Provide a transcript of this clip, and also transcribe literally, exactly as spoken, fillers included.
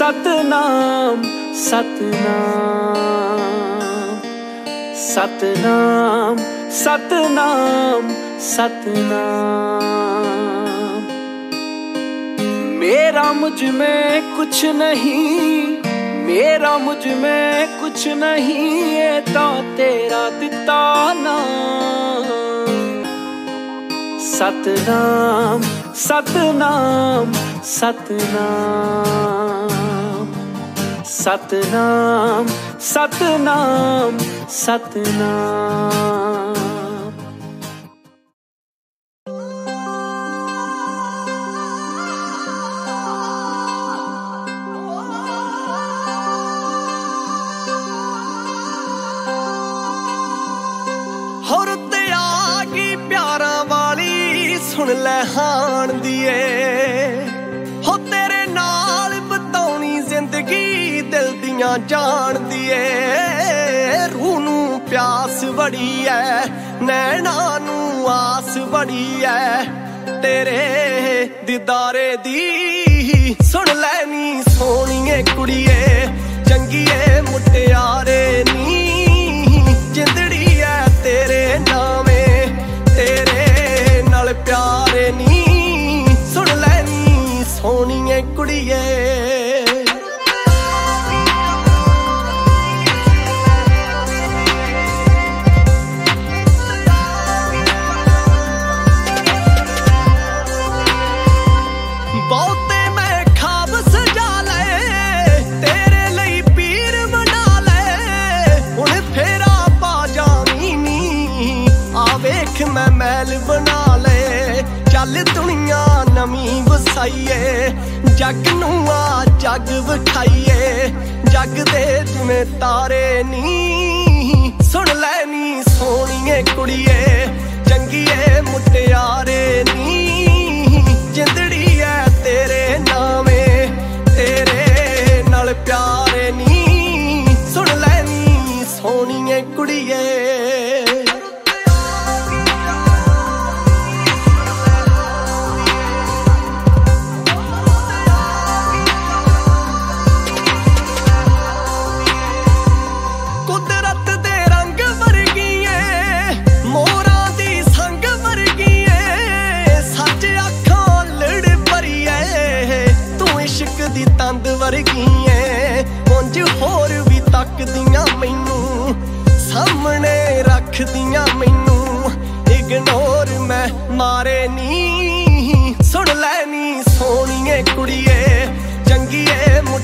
सतनाम सतनाम सतनाम सतनाम सतनाम। मेरा मुझ में कुछ नहीं, मेरा मुझ में कुछ नहीं, ये तो तेरा दिता नाम। सतनाम सतनाम सतनाम सतनाम सतनाम सतनाम। होर ते आ गई प्यारा वाली सुन ले हाण दिए, हो तेरे नाल बताउणी जिंदगी दिल दियां जान दिए। रूह नूं प्यास बड़ी है, नैना नूं आस बड़ी है, तेरे दीदारे दी सुन लैनी सोहणीए कुड़िए। चंगीए मुटियारे नी जिंदड़ी है तेरे नामे, तेरे नाल प्यारे नी सुन लैनी सोहणीए कुड़िए। बहुते मैं खाब सजा ले, तेरे लई पीर बना ले, हुण फेरा पा जावी नी, आ वेख मैं महल बना ले। चल दुनिया नवीं वसाईए, जग नूं आ जग विखाईए, जग दे जिवें तारे नी सुन लैनी सोहणीए कुड़िए। चंगीए मुटियारे नी जिंदड़ी है तेरे नामे, तेरे नाल प्यारे नी सुन लैनी सोहणीए कुड़िए। कुदरत दे रंग वर्गीए, मोरां दी संग वर्गीए, सच अखां लड़ भरीए, तू इश्क दी तंद वर्गीए। उंज होर भी तकदियां मैनू, सामने रखदियां मैनू, इग्नोर मैं मारे नी सुन लैनी सोहणीए कुड़िए। चंगीए